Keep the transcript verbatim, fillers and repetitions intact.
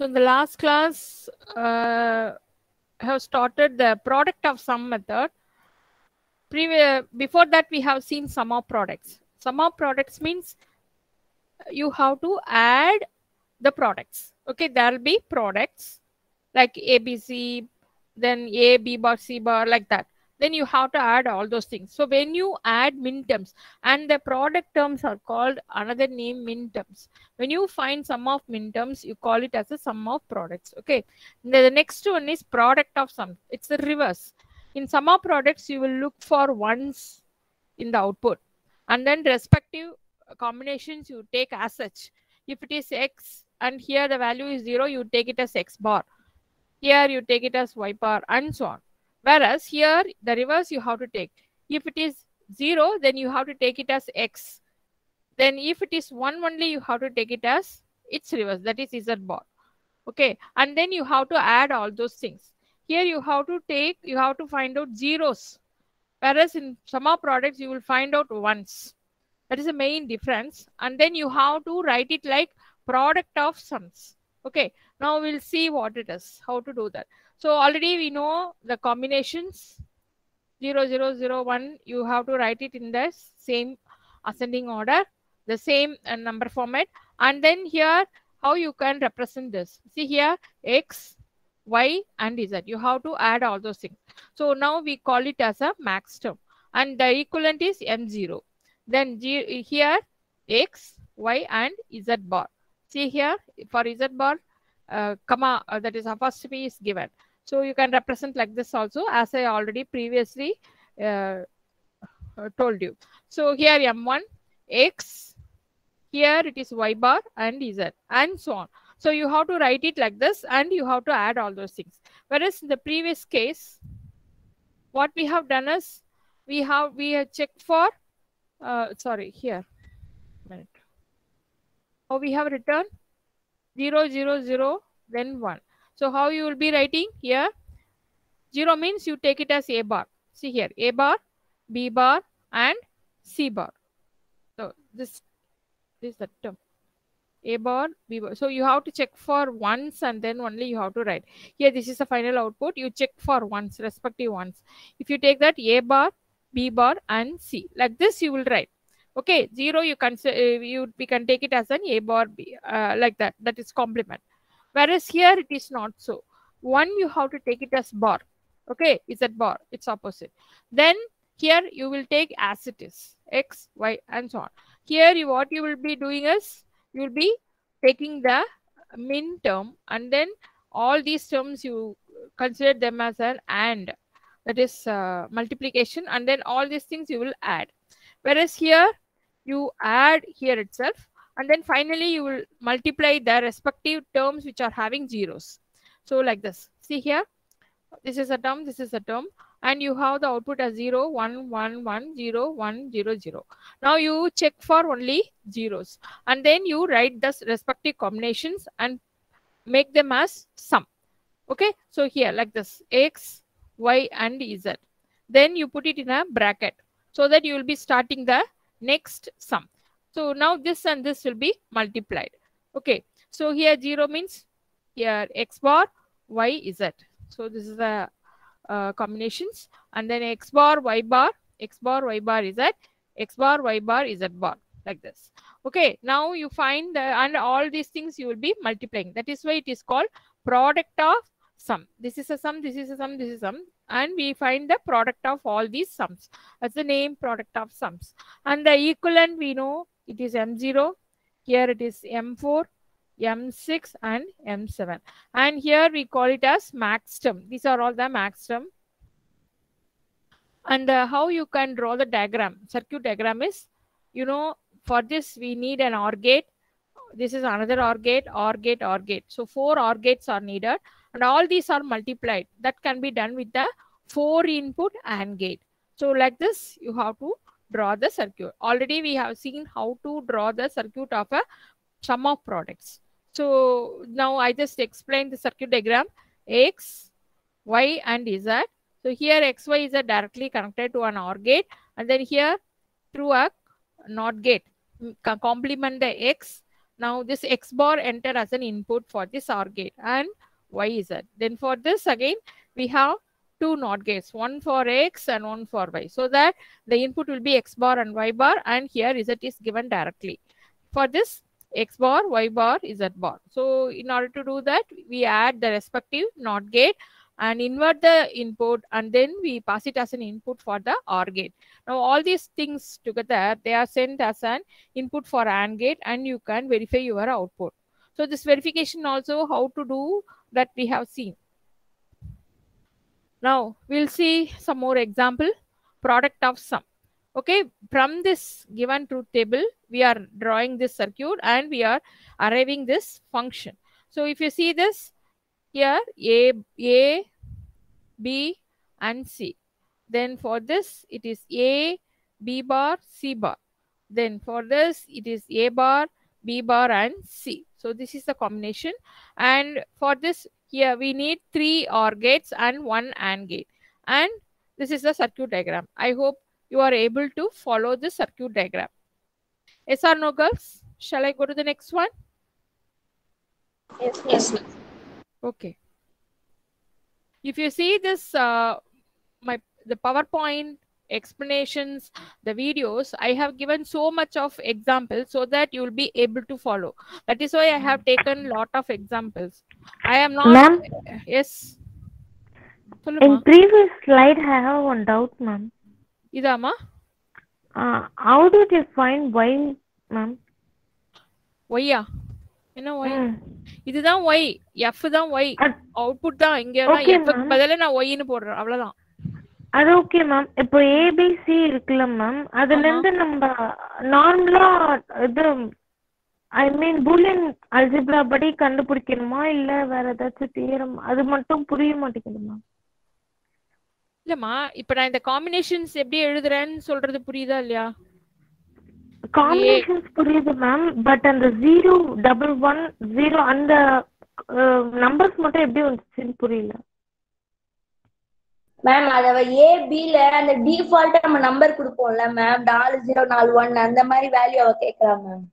So in the last class, uh, I have started the product of sum method. Previous, before that, we have seen sum of products. Sum of products means you have to add the products. Okay, there will be products like A, B, C, then A, B bar, C bar, like that. Then you have to add all those things. So when you add min terms, and the product terms are called another name min terms. When you find sum of min terms, you call it as a sum of products. Okay. The, the next one is product of sum. It's the reverse. In sum of products, you will look for ones in the output, and then respective combinations you take as such. If it is X and here the value is zero, you take it as X bar. Here you take it as Y bar and so on. Whereas here the reverse you have to take. If it is zero, then you have to take it as X. Then if it is one only, you have to take it as its reverse, that is Z bar. Okay. And then you have to add all those things. Here you have to take, you have to find out zeros. Whereas in sum of products, you will find out ones. That is the main difference. And then you have to write it like product of sums. Okay. Now we'll see what it is, how to do that. So already we know the combinations zero, zero, zero, one. You have to write it in the same ascending order, the same uh, number format. And then here, how you can represent this. See here, X, Y, and Z. You have to add all those things. So now we call it as a max term. And the equivalent is M zero. Then G, here, X, Y, and Z bar. See here, for Z bar, uh, comma, uh, that is apostrophe is given. So you can represent like this also, as I already previously uh, told you. So here M one, X, here it is Y bar and Z, and so on. So you have to write it like this, and you have to add all those things. Whereas in the previous case, what we have done is, we have, we have checked for, uh, sorry, here, minute. Oh, we have written zero, zero, zero, then one. So how you will be writing here? zero means you take it as A bar. See here, A bar, B bar, and C bar. So this, this is the term. A bar, B bar. So you have to check for ones, and then only you have to write. Here, this is the final output. You check for ones, respective ones. If you take that A bar, B bar, and C, like this you will write. Okay, zero you can uh, you we can take it as an A bar, B, uh, like that. That is complement. Whereas here it is not so. One you have to take it as bar. Okay, Z bar, it's opposite. Then here you will take as it is, X, Y, and so on. Here you, what you will be doing is, you will be taking the min term, and then all these terms you consider them as an and, that is uh, multiplication, and then all these things you will add. Whereas here you add here itself, and then finally you will multiply the respective terms which are having zeros. So like this. See here, this is a term, this is a term, and you have the output as zero, one, one, one, zero, one, zero, zero. Now you check for only zeros, and then you write the respective combinations and make them as sum. Okay, so here like this, X, Y, and Z. Then you put it in a bracket so that you will be starting the next sum. So now this and this will be multiplied. Okay, so here zero means here X bar, Y, Z. So this is the uh, combinations, and then X bar, Y bar, X bar, Y bar, Z, X bar, Y bar, Z bar, like this. Okay, now you find the, and all these things you will be multiplying. That is why it is called product of sum. This is a sum, this is a sum, this is a sum, and we find the product of all these sums. That's the name, product of sums. And the equivalent we know it is M zero, here it is M four, M six, and M seven. And here we call it as max term. These are all the max term. And uh, how you can draw the diagram, circuit diagram is, you know, for this we need an OR gate. This is another OR gate, OR gate, OR gate. So four OR gates are needed, and all these are multiplied. That can be done with the four input AND gate. So like this, you have to draw the circuit. Already we have seen how to draw the circuit of a sum of products. So now I just explained the circuit diagram, X, Y, and Z. So here X, Y, Z directly connected to an OR gate, and then here through a NOT gate, complement the X. Now this X bar enter as an input for this OR gate and Y Z. Then for this again, we have two NOT gates, one for X and one for Y. So that the input will be X bar and Y bar, and here Z is given directly. For this X bar, Y bar, Z bar. So in order to do that, we add the respective NOT gate and invert the input, and then we pass it as an input for the OR gate. Now all these things together, they are sent as an input for AND gate, and you can verify your output. So this verification also how to do that we have seen. Now we'll see some more example. Product of sum. Okay, from this given truth table, we are drawing this circuit and we are arriving this function. So if you see this here, A, A, B and C. Then for this, it is A, B bar, C bar. Then for this, it is A bar, B bar and C. So this is the combination. And for this, here we need three OR gates and one AND gate. And this is the circuit diagram. I hope you are able to follow the circuit diagram. Yes or no, girls? Shall I go to the next one? Yes, yes. Okay. If you see this, uh, my the PowerPoint explanations, the videos, I have given so much of examples so that you will be able to follow. That is why I have taken lot of examples. I am not. Ma'am? Yes. In previous slide, I have one doubt, ma'am. Idama? Uh, how did you find Y, ma'am? Y ya? என்ன Y? Mm. இதுதான் Y. F தான் Y. Output தான் இங்க எல்லாம் Okay, F க்கு ma'am. பதிலா நான் Y ன்னு போடுறேன். அவ்வளவுதான். அது ஓகே மேம். இப்போ ஏபிசி இருக்குல்ல மேம், அதுல இருந்து நம்ம நார்மலா இது ஐ மீன் பூலியன் அல்ஜிப்ரா படி கண்டுபிடிக்கணுமா இல்ல வேற ஏதாச்சும் தியரம்? அது மட்டும் புரிய மாட்டேங்குது மேம். இல்லம்மா, இப்ப நான் இந்த காம்பினேஷன்ஸ் எப்படி எழுதுறேன்னு சொல்றது புரியுதா இல்லையா? காம்பினேஷன்ஸ் புரியுது மேம், பட் அந்த ஜீரோ டபுள் ஒன் ஜீரோ அந்த நம்பர்ஸ் மட்டும் எப்படி வந்துச்சுன்னு புரியல மேம். அத ஏ பில அந்த டிஃபால்ட்டா நம்ம நம்பர் கொடுப்போம்ல மேம், நாலு ஜீரோ நாலு ஒன் அந்த மாதிரி வேல்யூ அவ கேக்குறா மேம்.